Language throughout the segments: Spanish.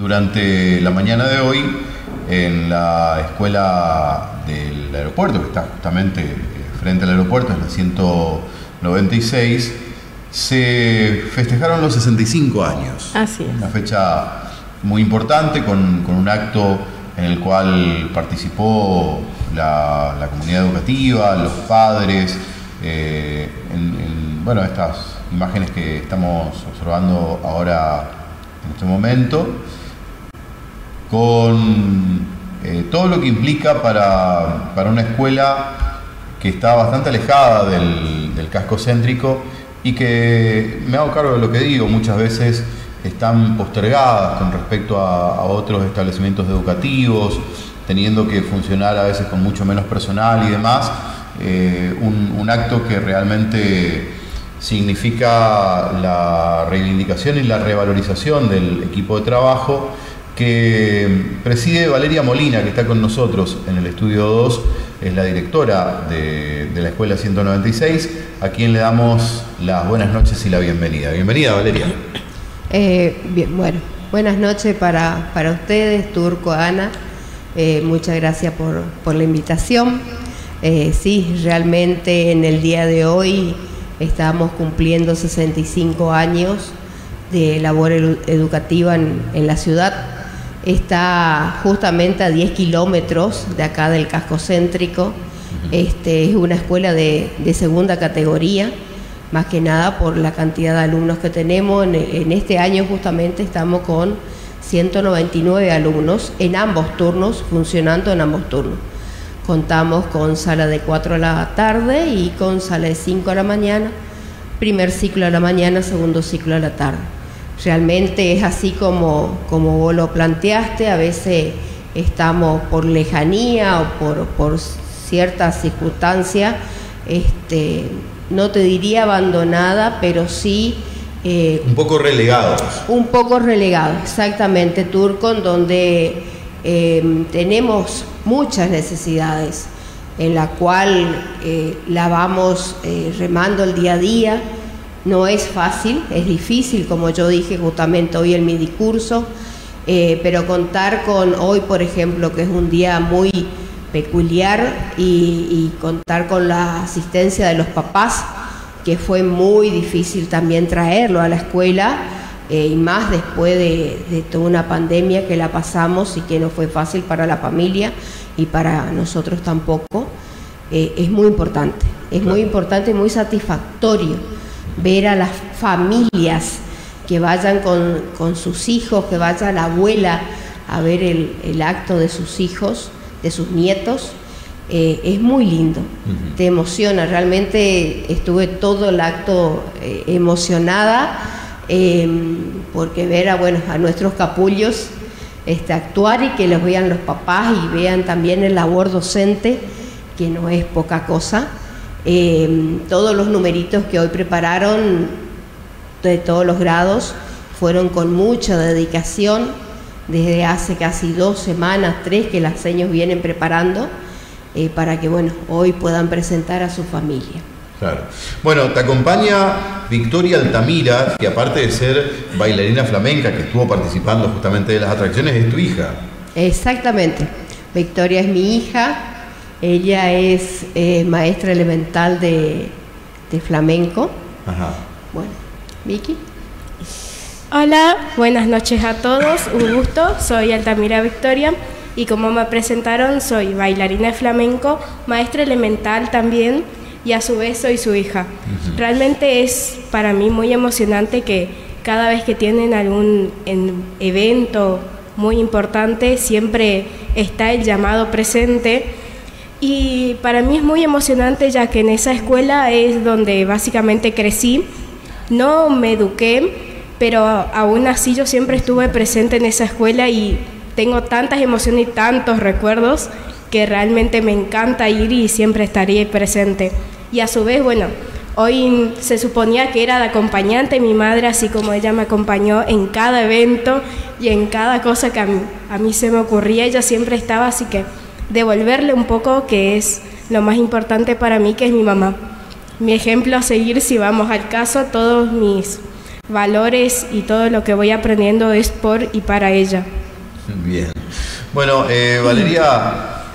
durante la mañana de hoy en la escuela del aeropuerto, que está justamente frente al aeropuerto, en la 196, se festejaron los 65 años. Así es. Una fecha muy importante con un acto en el cual participó la comunidad educativa, los padres, bueno, estas imágenes que estamos observando ahora en este momento, con todo lo que implica para una escuela que está bastante alejada del casco céntrico y que, me hago cargo de lo que digo, muchas veces están postergadas con respecto a otros establecimientos educativos, teniendo que funcionar a veces con mucho menos personal y demás. Un acto que realmente significa la reivindicación y la revalorización del equipo de trabajo que preside Valeria Molina, que está con nosotros en el estudio 2, es la directora de la Escuela 196, a quien le damos las buenas noches y la bienvenida. Bienvenida, Valeria. Bien, bueno, buenas noches para ustedes, Turco, Ana. Muchas gracias por la invitación. Sí, realmente en el día de hoy estamos cumpliendo 65 años de labor educativa en la ciudad. Está justamente a 10 kilómetros de acá del casco céntrico. Es una escuela de segunda categoría, más que nada por la cantidad de alumnos que tenemos. En este año justamente estamos con 199 alumnos en ambos turnos, funcionando en ambos turnos. Contamos con sala de 4 a la tarde y con sala de 5 a la mañana, primer ciclo a la mañana, segundo ciclo a la tarde. Realmente es así como vos lo planteaste. A veces estamos por lejanía o por ciertas circunstancias, no te diría abandonada, pero sí un poco relegados. Un poco relegados, exactamente, Turco, en donde tenemos muchas necesidades, en la cual la vamos remando el día a día. No es fácil, es difícil, como yo dije justamente hoy en mi discurso, pero contar con hoy, por ejemplo, que es un día muy peculiar, y contar con la asistencia de los papás, que fue muy difícil también traerlo a la escuela, y más después de toda una pandemia que la pasamos y que no fue fácil para la familia y para nosotros tampoco. Es muy importante, muy importante y muy satisfactorio ver a las familias que vayan con sus hijos, que vaya la abuela a ver el acto de sus hijos, de sus nietos. Es muy lindo, te emociona. Realmente estuve todo el acto emocionada, porque ver a nuestros capullos actuar, y que los vean los papás y vean también el labor docente, que no es poca cosa. Todos los numeritos que hoy prepararon de todos los grados fueron con mucha dedicación, desde hace casi 2 semanas, 3, que las seños vienen preparando, para que hoy puedan presentar a su familia. Claro. Bueno, te acompaña Victoria Altamira, que aparte de ser bailarina flamenca, que estuvo participando justamente de las atracciones, es tu hija. Exactamente, Victoria es mi hija. Ella es maestra elemental de flamenco. Ajá. Bueno, Vicky. Hola, buenas noches a todos, un gusto, soy Altamira Victoria y como me presentaron, soy bailarina de flamenco, maestra elemental también, y a su vez soy su hija. Realmente es para mí muy emocionante que cada vez que tienen algún evento muy importante, siempre está el llamado presente. Y para mí es muy emocionante, ya que en esa escuela es donde básicamente crecí. No me eduqué, pero aún así yo siempre estuve presente en esa escuela y tengo tantas emociones y tantos recuerdos que realmente me encanta ir y siempre estaré presente. Y a su vez, hoy se suponía que era de acompañante mi madre, así como ella me acompañó en cada evento y en cada cosa que a mí se me ocurría, ella siempre estaba, así que devolverle un poco, que es lo más importante para mí, que es mi mamá. Mi ejemplo a seguir, si vamos al caso, todos mis valores y todo lo que voy aprendiendo es por y para ella. Bien. Bueno, Valeria,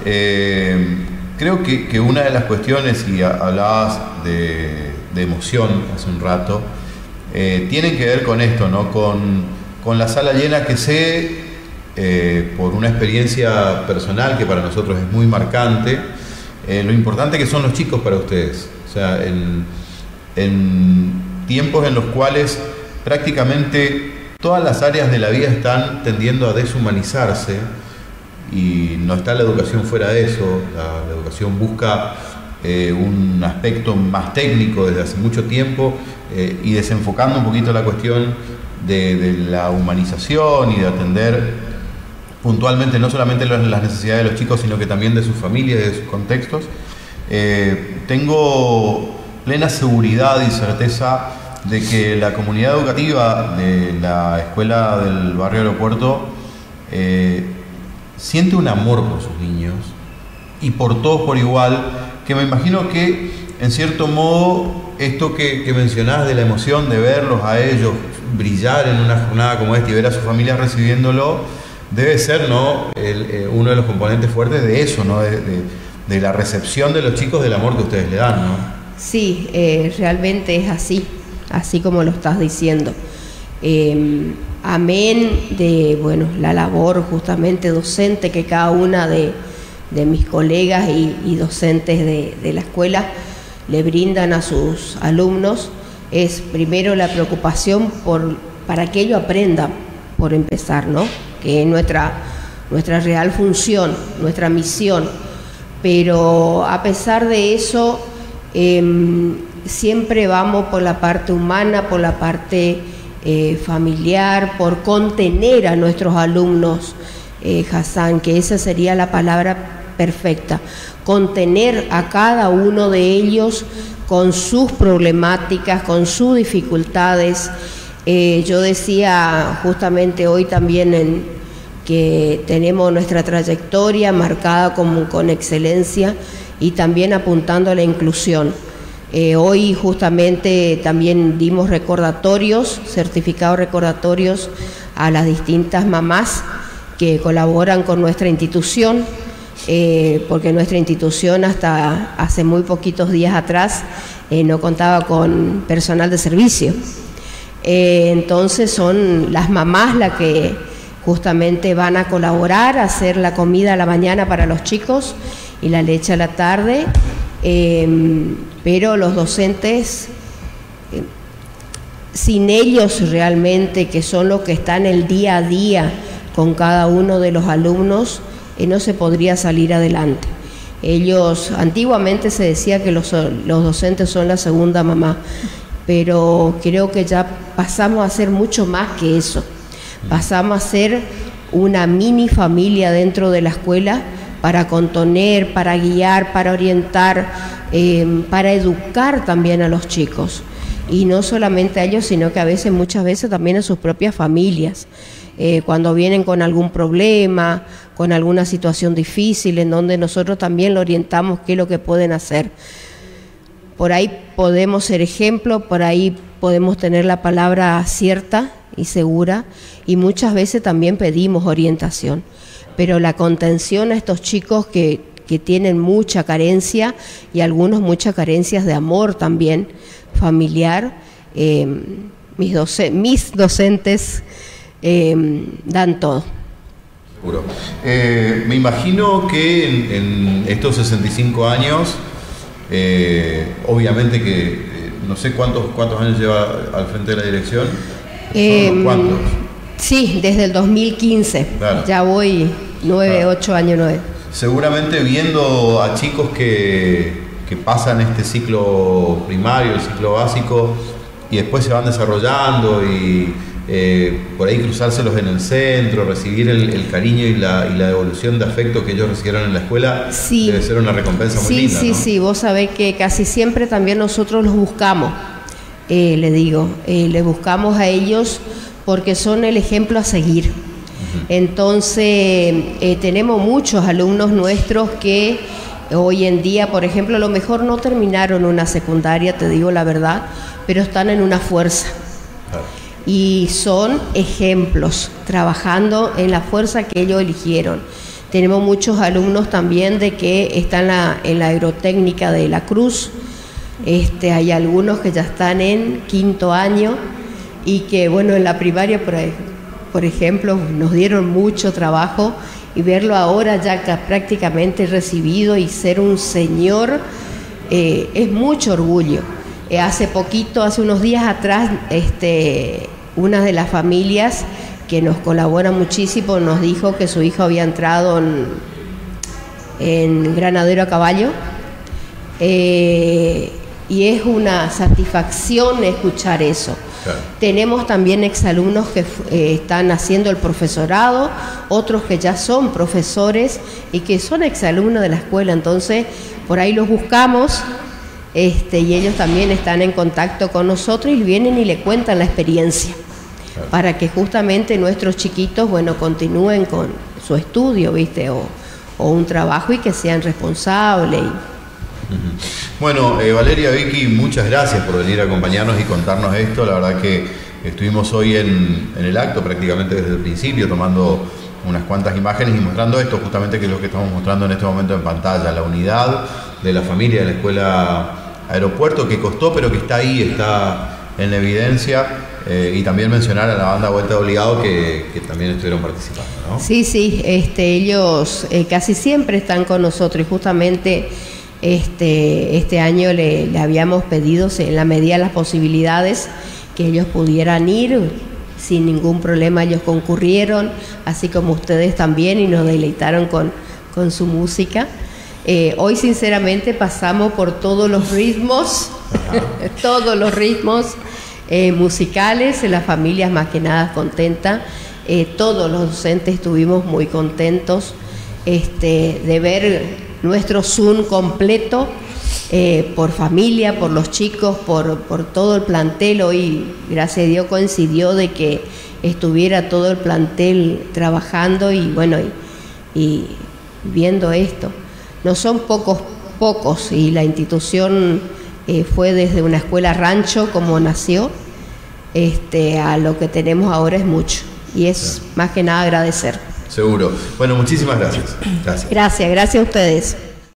creo que una de las cuestiones, y hablabas de emoción hace un rato, tienen que ver con esto, ¿no? Con la sala llena, que sé, por una experiencia personal que para nosotros es muy marcante, lo importante que son los chicos para ustedes. O sea, en tiempos en los cuales prácticamente todas las áreas de la vida están tendiendo a deshumanizarse, y no está la educación fuera de eso. La educación busca un aspecto más técnico desde hace mucho tiempo, y desenfocando un poquito la cuestión de la humanización y de atender puntualmente no solamente las necesidades de los chicos, sino que también de sus familias y de sus contextos. Tengo plena seguridad y certeza de que la comunidad educativa de la escuela del barrio Aeropuerto siente un amor por sus niños y por todos por igual, que me imagino que en cierto modo esto que mencionás de la emoción de verlos a ellos brillar en una jornada como esta y ver a sus familias recibiéndolo, debe ser, ¿no?, uno de los componentes fuertes de eso, ¿no?, de la recepción de los chicos del amor que ustedes le dan, ¿no? Sí, realmente es así como lo estás diciendo. Amén de, bueno, la labor justamente docente que cada una de mis colegas y docentes de la escuela le brindan a sus alumnos, es primero la preocupación para que ellos aprendan, por empezar, ¿no?, que es nuestra real función, nuestra misión. Pero a pesar de eso, siempre vamos por la parte humana, por la parte familiar, por contener a nuestros alumnos, Hassan, que esa sería la palabra perfecta, contener a cada uno de ellos con sus problemáticas, con sus dificultades. Yo decía justamente hoy también que tenemos nuestra trayectoria marcada con excelencia y también apuntando a la inclusión. Hoy justamente también dimos certificados recordatorios a las distintas mamás que colaboran con nuestra institución, porque nuestra institución hasta hace muy poquitos días atrás no contaba con personal de servicio. Entonces son las mamás las que justamente van a colaborar, a hacer la comida a la mañana para los chicos y la leche a la tarde, pero los docentes, sin ellos realmente, que son los que están el día a día con cada uno de los alumnos, no se podría salir adelante. Ellos, antiguamente se decía que los docentes son la segunda mamá, pero creo que ya pasamos a ser mucho más que eso. Pasamos a ser una mini familia dentro de la escuela para contener, para guiar, para orientar, para educar también a los chicos. Y no solamente a ellos, sino que muchas veces también a sus propias familias. Cuando vienen con algún problema, con alguna situación difícil, en donde nosotros también lo orientamos qué es lo que pueden hacer. Por ahí podemos ser ejemplo, por ahí podemos tener la palabra cierta y segura, y muchas veces también pedimos orientación. Pero la contención a estos chicos que tienen mucha carencia, y algunos muchas carencias de amor también familiar, mis docentes dan todo. Seguro. Me imagino que en estos 65 años, obviamente que no sé cuántos años lleva al frente de la dirección. ¿Cuántos? Sí, desde el 2015. Claro. Ya voy 8 años. Seguramente viendo a chicos que pasan este ciclo primario, el ciclo básico, y después se van desarrollando y por ahí cruzárselos en el centro, recibir el cariño y la devolución de afecto que ellos recibieron en la escuela, sí, debe ser una recompensa muy linda, ¿no? Sí, vos sabés que casi siempre también nosotros los buscamos, les buscamos a ellos porque son el ejemplo a seguir. Uh-huh. Entonces, tenemos muchos alumnos nuestros que hoy en día, por ejemplo, a lo mejor no terminaron una secundaria, te digo la verdad, pero están en una fuerza. Claro. y son ejemplos, trabajando en la fuerza que ellos eligieron. Tenemos muchos alumnos también de que están en la agrotécnica de la Cruz. Hay algunos que ya están en 5º año y que, bueno, en la primaria, por ejemplo, nos dieron mucho trabajo, y verlo ahora ya prácticamente recibido y ser un señor es mucho orgullo. Hace unos días atrás, una de las familias que nos colabora muchísimo nos dijo que su hijo había entrado en Granadero a Caballo, y es una satisfacción escuchar eso. Claro. Tenemos también exalumnos que están haciendo el profesorado, otros que ya son profesores y que son exalumnos de la escuela, entonces por ahí los buscamos, y ellos también están en contacto con nosotros y vienen y le cuentan la experiencia. Claro. Para que justamente nuestros chiquitos, bueno, continúen con su estudio, ¿viste? O un trabajo, y que sean responsables. Bueno, Valeria, Vicky, muchas gracias por venir a acompañarnos y contarnos esto. La verdad que estuvimos hoy en el acto prácticamente desde el principio, tomando unas cuantas imágenes y mostrando esto, justamente, que es lo que estamos mostrando en este momento en pantalla, la unidad de la familia de la Escuela Aeropuerto, que costó, pero que está ahí, está en evidencia. Y también mencionar a la banda Vuelta de Obligado, que también estuvieron participando, ¿no? Sí, ellos casi siempre están con nosotros, y justamente este año le habíamos pedido, en la medida de las posibilidades, que ellos pudieran ir sin ningún problema. Ellos concurrieron, así como ustedes también, y nos deleitaron con su música. Hoy sinceramente pasamos por todos los ritmos, todos los ritmos musicales, las familias más que nada contentas, todos los docentes estuvimos muy contentos de ver nuestro Zoom completo, por familia, por los chicos, por todo el plantel. Hoy, gracias a Dios, coincidió de que estuviera todo el plantel trabajando y bueno, y viendo esto. No son pocos, y la institución fue desde una escuela rancho como nació, a lo que tenemos ahora es mucho, y es más que nada agradecer. Seguro. Bueno, muchísimas gracias. Gracias a ustedes.